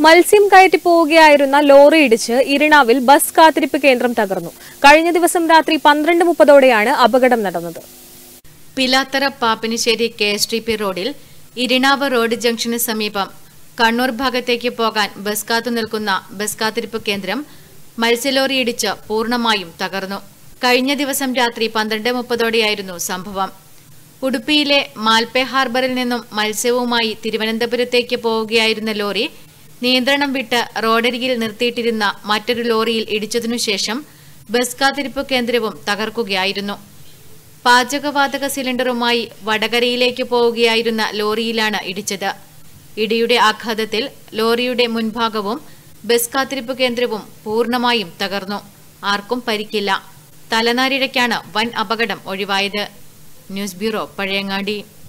മത്സ്യം കയറ്റി പോവുകയായിരുന്ന ലോറി ഇടിച്ച് ഇരിണാവിൽ ബസ് കാത്തിരിപ്പ് കേന്ദ്രം തകർന്നു. കഴിഞ്ഞ ദിവസം രാത്രി 12:30ഓടെയാണ് അപകടം നടന്നത്. പിലാത്തറ പാപ്പിനിശ്ശേരി KSTP റോഡിൽ ഇരിണാവ് റോഡ് ജംഗ്ഷന് സമീപം കണ്ണൂർ ഭാഗത്തേക്ക് പോകാൻ ബസ് കാത്തു നിൽക്കുന്ന ബസ് കാത്തിരിപ്പ് കേന്ദ്രം മത്സ്യലോറി ഇടിച്ച് പൂർണ്ണമായും തകർന്നു. കഴിഞ്ഞ ദിവസം രാത്രി 12:30ഓടെയായിരുന്നു സംഭവം. ഉടുപ്പിയിലെ മാൽപേ ഹാർബറിൽ നിന്നും മത്സ്യവുമായി തിരുവനന്തപുരത്തേക്ക് പോവുകയായിരുന്ന ലോറി നിയന്ത്രണം വിട്ട് റോഡരികിൽ നിർത്തിയിട്ടിരുന്ന മറ്റൊരു ലോറിയിൽ ഇടിച്ചതിനുശേഷം ബസ് കാത്തിരിപ്പ് കേന്ദ്രവും തകർക്കുകയായിരുന്നു. പാചകവാതക സിലിണ്ടറുമായി വടകരയിലേക്ക് പോവുകയായിരുന്ന ലോറിയിലാണ് ഇടിച്ചത്. ഇടിയുടെ ആഘാതത്തിൽ ലോറിയുടെ മുൻഭാഗവും ബസ് കാത്തിരിപ്പ് കേന്ദ്രവും പൂർണ്ണമായും തകർന്നു. ആർക്കും പരിക്കില്ല. തലനാരിഴയ്ക്കാണ് വൻ അപകടം ഒഴിവായത്. News bureau, Pazhayangadi.